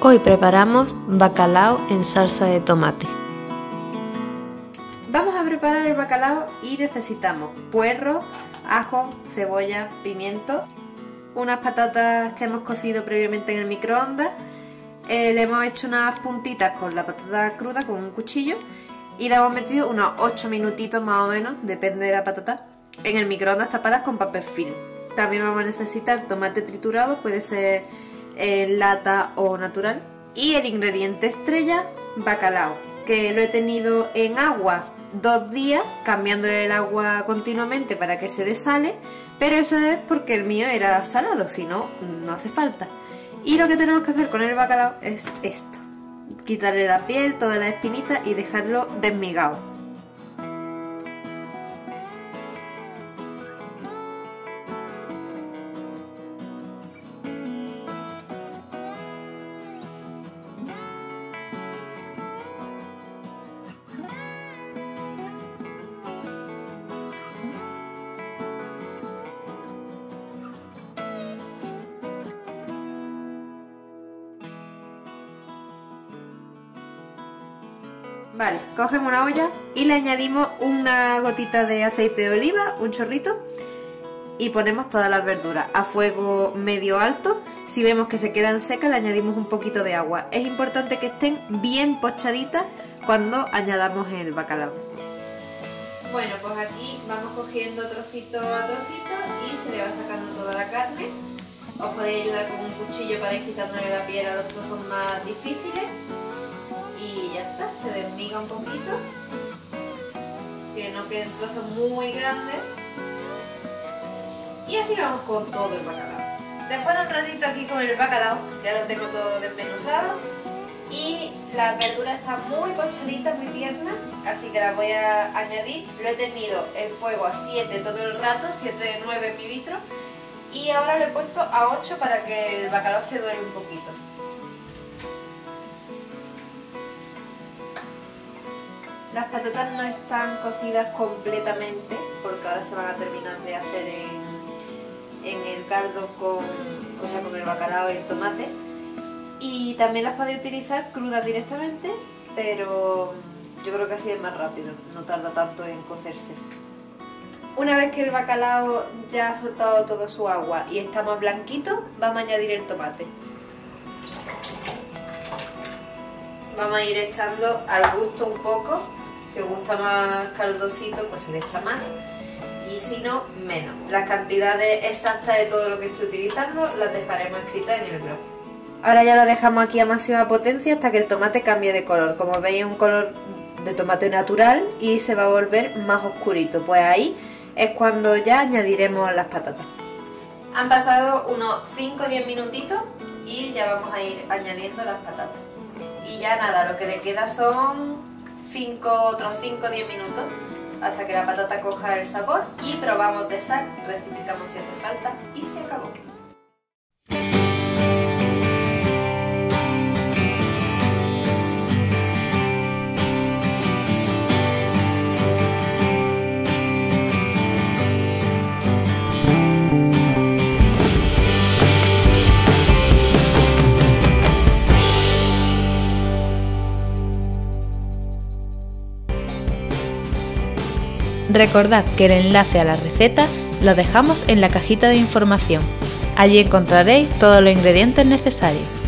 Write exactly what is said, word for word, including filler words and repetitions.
Hoy preparamos bacalao en salsa de tomate. Vamos a preparar el bacalao y necesitamos puerro, ajo, cebolla, pimiento, unas patatas que hemos cocido previamente en el microondas, eh, le hemos hecho unas puntitas con la patata cruda con un cuchillo y le hemos metido unos ocho minutitos más o menos, depende de la patata, en el microondas tapadas con papel film. También vamos a necesitar tomate triturado, puede ser en lata o natural, y el ingrediente estrella, bacalao, que lo he tenido en agua dos días, cambiándole el agua continuamente para que se desale, pero eso es porque el mío era salado, si no, no hace falta. Y lo que tenemos que hacer con el bacalao es esto: quitarle la piel, todas las espinitas y dejarlo desmigado. Vale, cogemos una olla y le añadimos una gotita de aceite de oliva, un chorrito, y ponemos todas las verduras a fuego medio alto. Si vemos que se quedan secas, le añadimos un poquito de agua. Es importante que estén bien pochaditas cuando añadamos el bacalao. Bueno, pues aquí vamos cogiendo trocito a trocito y se le va sacando toda la carne. Os podéis ayudar con un cuchillo para ir quitándole la piel a los trozos más difíciles. Y ya está, se desmiga un poquito, que no queden trozos muy grandes. Y así vamos con todo el bacalao. Después de un ratito aquí con el bacalao, ya lo tengo todo desmenuzado y las verduras están muy pochaditas, muy tiernas, así que las voy a añadir. Lo he tenido el fuego a siete todo el rato, siete nueve mililitros, y ahora lo he puesto a ocho para que el bacalao se duele un poquito. Las patatas no están cocidas completamente porque ahora se van a terminar de hacer en, en el caldo con, o sea, con el bacalao y el tomate. Y también las podéis utilizar crudas directamente, pero yo creo que así es más rápido, no tarda tanto en cocerse. Una vez que el bacalao ya ha soltado toda su agua y está más blanquito, vamos a añadir el tomate. Vamos a ir echando al gusto un poco. Si os gusta más caldosito, pues se le echa más, y si no, menos. Las cantidades exactas de todo lo que estoy utilizando las dejaremos escritas en el blog. Ahora ya lo dejamos aquí a máxima potencia hasta que el tomate cambie de color. Como veis, es un color de tomate natural y se va a volver más oscurito. Pues ahí es cuando ya añadiremos las patatas. Han pasado unos cinco o diez minutitos y ya vamos a ir añadiendo las patatas. Y ya nada, lo que le queda son cinco, otros cinco o diez minutos hasta que la patata coja el sabor, y probamos de sal, rectificamos si hace falta y se acabó. Recordad que el enlace a la receta lo dejamos en la cajita de información. Allí encontraréis todos los ingredientes necesarios.